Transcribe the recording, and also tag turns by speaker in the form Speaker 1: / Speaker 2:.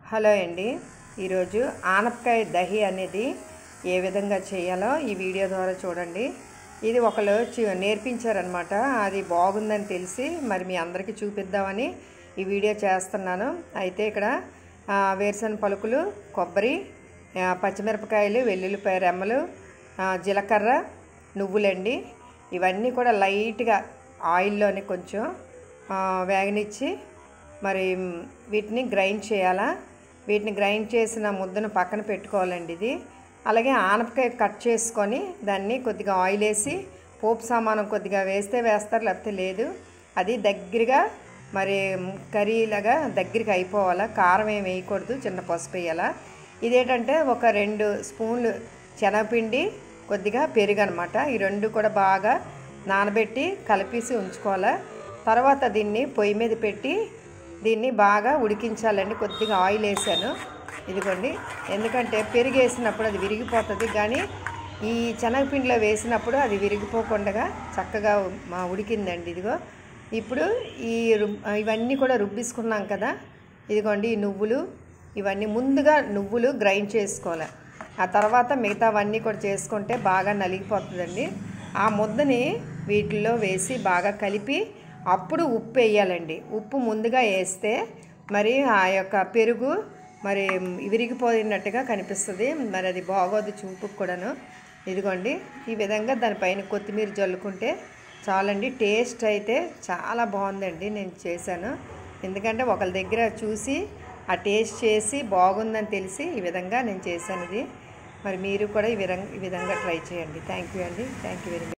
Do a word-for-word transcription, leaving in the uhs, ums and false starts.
Speaker 1: Hello అండి, ఈరోజు ఆనపకాయ దహి అనేది ఏ విధంగా చేయాలో ఈ వీడియో ద్వారా చూడండి. ఇది ఒకళ్ళు నేర్పించారనమాట. అది బాగుందని తెలిసి మరి మీ అందరికీ చూపిద్దామని ఈ వీడియో చేస్తున్నాను. అయితే ఇక్కడ వేరుశనగ పలుకులు, కొబ్బరి, పచ్చిమిరపకాయలు, వెల్లుల్లిపాయ రెమ్మలు, జీలకర్ర, నువ్వులండి. ఇవన్నీ కూడా లైట్గా ఆయిల్లోని కొంచెం వేగనిచ్చి మరి వీటిని గ్రైండ్ చేయాలా. వీటిని గ్రైండ్ చేసిన ముద్దను పక్కన పెట్టుకోవాలండి. ఇది అలాగే ఆనపకాయ కట్ చేసుకొని దాన్ని కొద్దిగా ఆయిల్ వేసి పోపు సామానం కొద్దిగా వేస్తే వేస్తారు, లేకపోతే లేదు. అది దగ్గరగా మరి కర్రీలాగా దగ్గరికి అయిపోవాలా. కారం ఏమి వేయకూడదు, చిన్న పసుపు వేయాలా. ఇదేంటంటే ఒక రెండు స్పూన్లు శనగపిండి, కొద్దిగా పెరుగు అనమాట. ఈ రెండు కూడా బాగా నానబెట్టి కలిపేసి ఉంచుకోవాలా. తర్వాత దీన్ని పొయ్యి మీద పెట్టి దీన్ని బాగా ఉడికించాలండి. కొద్దిగా ఆయిల్ వేసాను, ఇదిగోండి. ఎందుకంటే పెరుగు వేసినప్పుడు అది విరిగిపోతుంది, కానీ ఈ శనగపిండిలో వేసినప్పుడు అది విరిగిపోకుండా చక్కగా మా ఉడికిందండి. ఇదిగో ఇప్పుడు ఈ ఇవన్నీ కూడా రుబ్బిసుకున్నాం కదా. ఇదిగోండి ఈ నువ్వులు, ఇవన్నీ ముందుగా నువ్వులు గ్రైండ్ చేసుకోవాలి. ఆ తర్వాత మిగతావన్నీ కూడా చేసుకుంటే బాగా నలిగిపోతుందండి. ఆ ముద్దని వీటిల్లో వేసి బాగా కలిపి అప్పుడు ఉప్పు వేయాలండి. ఉప్పు ముందుగా వేస్తే మరి ఆ యొక్క పెరుగు మరి విరిగిపోయినట్టుగా కనిపిస్తుంది, మరి అది బాగోదు చూపుకు కూడాను. ఇదిగోండి ఈ విధంగా దానిపైన కొత్తిమీర జల్లుకుంటే చాలండి. టేస్ట్ అయితే చాలా బాగుందండి. నేను చేశాను, ఎందుకంటే ఒకళ్ళ దగ్గర చూసి ఆ టేస్ట్ చేసి బాగుందని తెలిసి ఈ విధంగా నేను చేశాను ఇది. మరి మీరు కూడా ఈ విధంగా ఈ విధంగా ట్రై చేయండి. థ్యాంక్ యూ అండి. Thank you very much.